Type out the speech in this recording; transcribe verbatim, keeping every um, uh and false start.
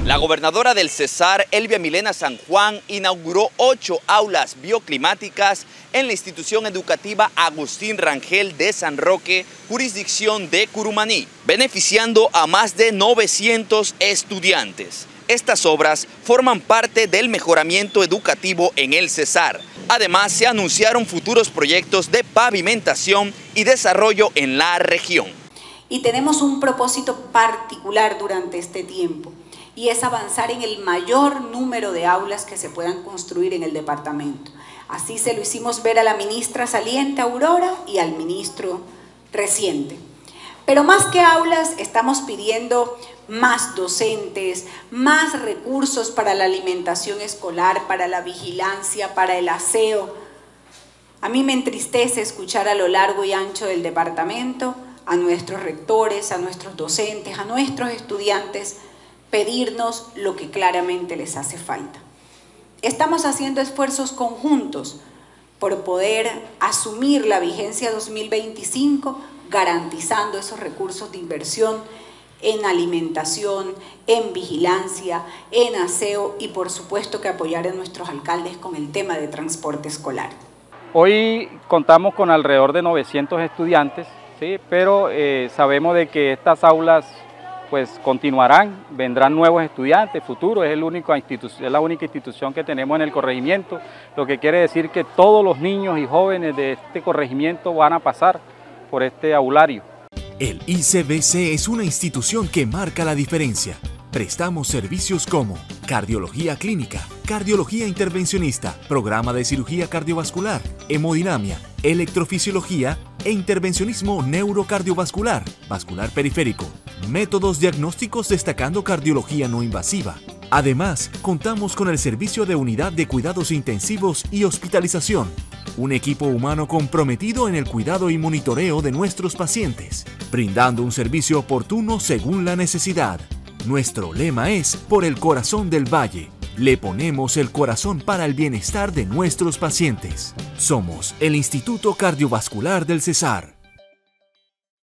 La gobernadora del Cesar, Elvia Milena San Juan, inauguró ocho aulas bioclimáticas en la institución educativa Agustín Rangel de San Roque, jurisdicción de Curumaní, beneficiando a más de novecientos estudiantes. Estas obras forman parte del mejoramiento educativo en el Cesar. Además, se anunciaron futuros proyectos de pavimentación y desarrollo en la región. Y tenemos un propósito particular durante este tiempo, y es avanzar en el mayor número de aulas que se puedan construir en el departamento. Así se lo hicimos ver a la ministra saliente Aurora y al ministro reciente. Pero más que aulas, estamos pidiendo más docentes, más recursos para la alimentación escolar, para la vigilancia, para el aseo. A mí me entristece escuchar a lo largo y ancho del departamento a nuestros rectores, a nuestros docentes, a nuestros estudiantes, pedirnos lo que claramente les hace falta. Estamos haciendo esfuerzos conjuntos por poder asumir la vigencia dos mil veinticinco, garantizando esos recursos de inversión en alimentación, en vigilancia, en aseo y por supuesto que apoyar a nuestros alcaldes con el tema de transporte escolar. Hoy contamos con alrededor de novecientos estudiantes, ¿sí? Pero eh, sabemos de que estas aulas pues continuarán, vendrán nuevos estudiantes futuros, es, el único es la única institución que tenemos en el corregimiento, lo que quiere decir que todos los niños y jóvenes de este corregimiento van a pasar por este aulario. El I C B C es una institución que marca la diferencia. Prestamos servicios como cardiología clínica, cardiología intervencionista, programa de cirugía cardiovascular, hemodinamia, electrofisiología e intervencionismo neurocardiovascular, vascular periférico, métodos diagnósticos destacando cardiología no invasiva. Además, contamos con el servicio de unidad de cuidados intensivos y hospitalización, un equipo humano comprometido en el cuidado y monitoreo de nuestros pacientes, brindando un servicio oportuno según la necesidad. Nuestro lema es por el corazón del valle. Le ponemos el corazón para el bienestar de nuestros pacientes. Somos el Instituto Cardiovascular del Cesar.